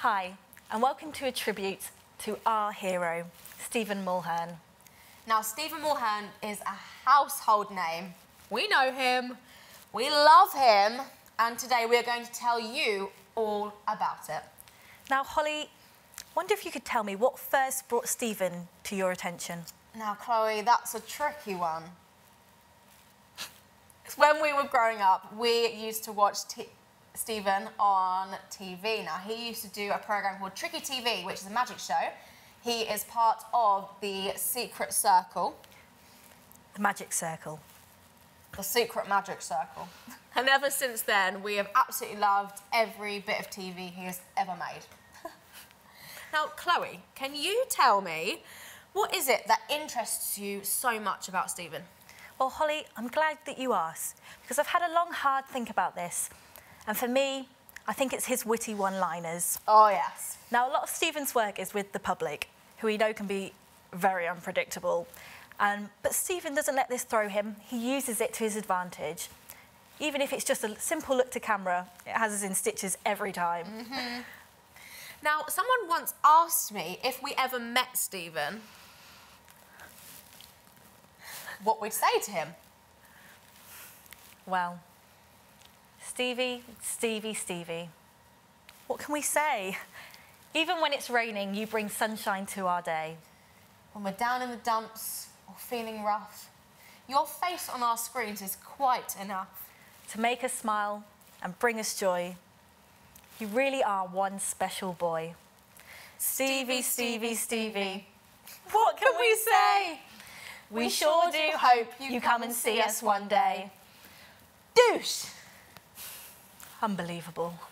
Hi, and welcome to a tribute to our hero, Stephen Mulhern. Now, Stephen Mulhern is a household name. We know him, we love him, and today we're going to tell you all about it. Now, Holly, wonder if you could tell me what first brought Stephen to your attention? Now, Chloe, that's a tricky one. When we were growing up, we used to watch Stephen on TV. Now, he used to do a programme called Tricky TV, which is a magic show. He is part of the Secret Circle. The Magic Circle. The Secret Magic Circle. And ever since then, we have absolutely loved every bit of TV he has ever made. Now, Chloe, can you tell me, what is it that interests you so much about Stephen? Well, Holly, I'm glad that you asked, because I've had a long, hard think about this. And for me, I think it's his witty one-liners. Oh, yes. Now, a lot of Stephen's work is with the public, who we know can be very unpredictable. But Stephen doesn't let this throw him. He uses it to his advantage. Even if it's just a simple look to camera, it has us in stitches every time. Mm-hmm. Now, someone once asked me if we ever met Stephen, what we'd say to him. Well, Stevie, Stevie, Stevie. What can we say? Even when it's raining, you bring sunshine to our day. When we're down in the dumps or feeling rough, your face on our screens is quite enough. To make us smile and bring us joy. You really are one special boy. Stevie, Stevie, Stevie. What can we say? We sure do hope you come and see us one day. Douche! Unbelievable.